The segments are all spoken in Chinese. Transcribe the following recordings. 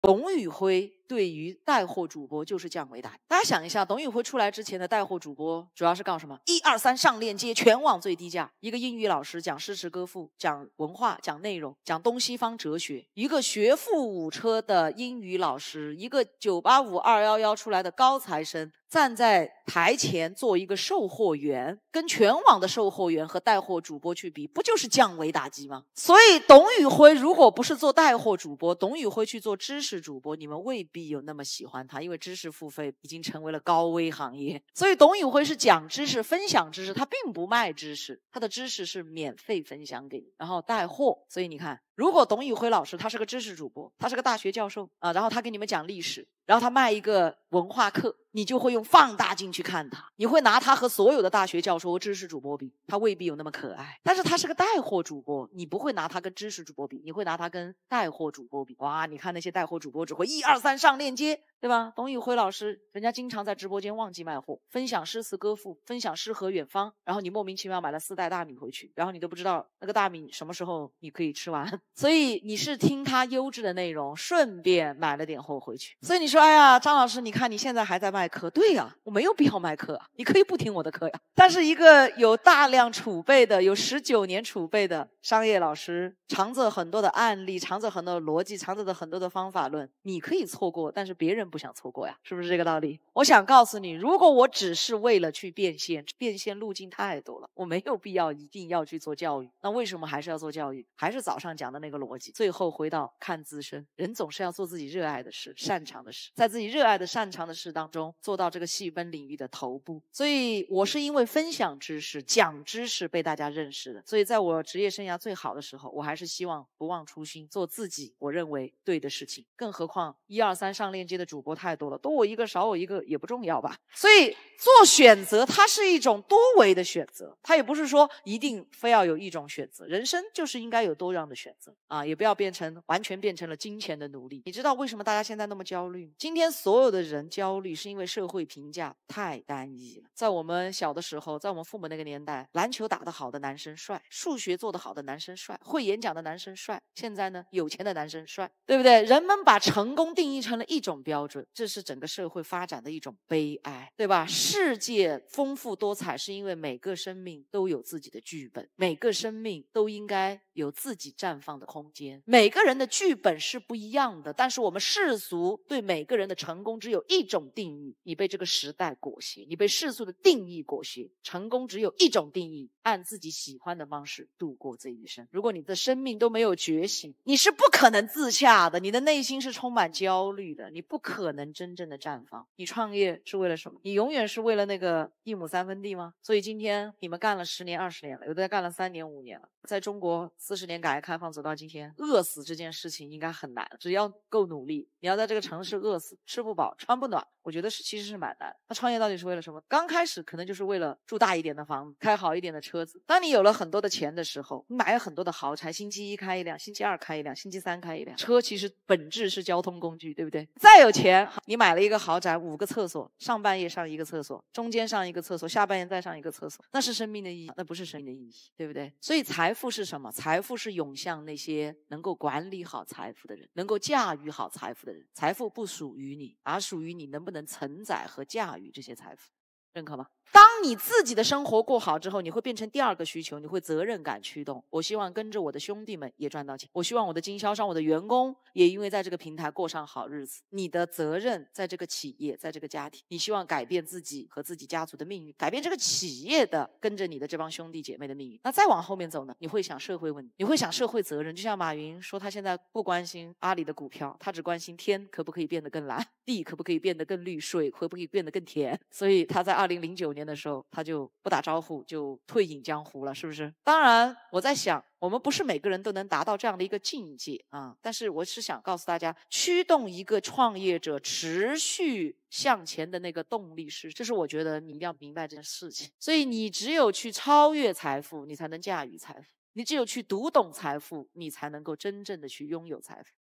董宇辉对于带货主播就是降维打击。大家想一下，董宇辉出来之前的带货主播主要是干什么？1、2、3上链接，全网最低价。一个英语老师讲诗词歌赋，讲文化，讲内容，讲东西方哲学。一个学富五车的英语老师，一个985、211出来的高材生，站在台前做一个售货员，跟全网的售货员和带货主播去比，不就是降维打击吗？所以董宇辉如果不是做带货主播，董宇辉去做知识主播，你们未必有那么喜欢他，因为知识付费已经成为了高危行业。所以董宇辉是讲知识、分享知识，他并不卖知识，他的知识是免费分享给你，然后带货。所以你看，如果董宇辉老师他是个知识主播，他是个大学教授啊，然后他给你们讲历史，然后他卖一个文化课，你就会用放大镜去看他，你会拿他和所有的大学教授和知识主播比，他未必有那么可爱。但是他是个带货主播，你不会拿他跟知识主播比，你会拿他跟带货主播比。哇，你看那些带货主播只会1、2、3上链接，对吧？董宇辉老师人家经常在直播间忘记卖货，分享诗词歌赋，分享诗和远方，然后你莫名其妙买了4袋大米回去，然后你都不知道那个大米什么时候你可以吃完。所以你是听他优质的内容，顺便买了点货回去。所以你说，哎呀，张老师，你看你现在还在卖课。对呀，我没有必要卖课啊，你可以不听我的课呀。但是一个有大量储备的，有19年储备的商业老师，藏着很多的案例，藏着很多的逻辑，藏着很多的方法论，你可以错过，但是别人不想错过呀，是不是这个道理？我想告诉你，如果我只是为了去变现，变现路径太多了，我没有必要一定要去做教育。那为什么还是要做教育？还是早上讲的那个逻辑，最后回到看自身。人总是要做自己热爱的事，擅长的事，在自己热爱的擅长的事当中做到这个细分领域的头部。所以我是因为分享知识、讲知识被大家认识的。所以在我职业生涯最好的时候，我还是希望不忘初心，做自己我认为对的事情。更何况1、2、3上链接的主播太多了，多我一个少我一个也不重要吧。所以做选择它是一种多维的选择，它也不是说一定非要有一种选择，人生就是应该有多样的选择啊，也不要完全变成了金钱的奴隶。你知道为什么大家现在那么焦虑？今天所有的人焦虑是因为社会评价太单一了。在我们小的时候，在我们父母那个年代，篮球打得好的男生帅，数学做得好的男生帅，会演讲的男生帅。现在呢，有钱的男生帅，对不对？人们把成功定义成了一种标准，这是整个社会发展的一种悲哀，对吧？世界丰富多彩，是因为每个生命都有自己的剧本，每个生命都应该有自己绽放的空间。每个人的剧本是不一样的，但是我们世俗对每个人的成功只有一种定义，你被这个时代裹挟，你被世俗的定义裹挟，成功只有一种定义，按自己喜欢的方式度过这一生。如果你的生命都没有觉醒，你是不可能自洽的，你的内心是充满焦虑的，你不可能真正的绽放。你创业是为了什么？你永远是为了那个1亩3分地吗？所以今天你们干了10年20年了，有的干了3年5年了。在中国40年改革开放走到今天，饿死这件事情应该很难，只要够努力，你要在这个城市饿死，吃不饱穿不暖，我觉得其实是蛮难。那创业到底是为了什么？刚开始可能就是为了住大一点的房子，开好一点的车子。当你有了很多的钱的时候，你买了很多的豪宅，星期1开一辆，星期2开一辆，星期3开一辆。车其实本质是交通工具，对不对？再有钱，你买了一个豪宅，5个厕所，上半夜上一个厕所，中间上一个厕所，下半夜再上一个厕所，那是生命的意义？那不是生命的意义，对不对？所以财富是什么？财富是涌向那些能够管理好财富的人，能够驾驭好财富的人。财富不属于你，而属于你能不能承载和驾驭这些财富。认可吗？当你自己的生活过好之后，你会变成第2个需求，你会责任感驱动。我希望跟着我的兄弟们也赚到钱，我希望我的经销商、我的员工也因为在这个平台过上好日子。你的责任在这个企业，在这个家庭，你希望改变自己和自己家族的命运，改变这个企业的跟着你的这帮兄弟姐妹的命运。那再往后面走呢？你会想社会问题，你会想社会责任。就像马云说，他现在不关心阿里的股票，他只关心天可不可以变得更蓝，地可不可以变得更绿，水会不可以变得更甜。所以他在2009年的时候，他就不打招呼就退隐江湖了，是不是？当然我在想，我们不是每个人都能达到这样的一个境界啊，但是我是想告诉大家，驱动一个创业者持续向前的那个动力是，这是我觉得你一定要明白这件事情。所以你只有去超越财富，你才能驾驭财富；你只有去读懂财富，你才能够真正的去拥有财富。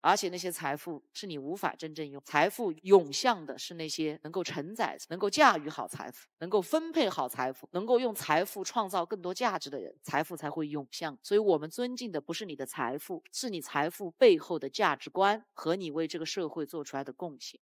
而且那些财富是你无法真正用。财富涌向的是那些能够承载、能够驾驭好财富、能够分配好财富、能够用财富创造更多价值的人，财富才会涌向。所以我们尊敬的不是你的财富，是你财富背后的价值观和你为这个社会做出来的贡献。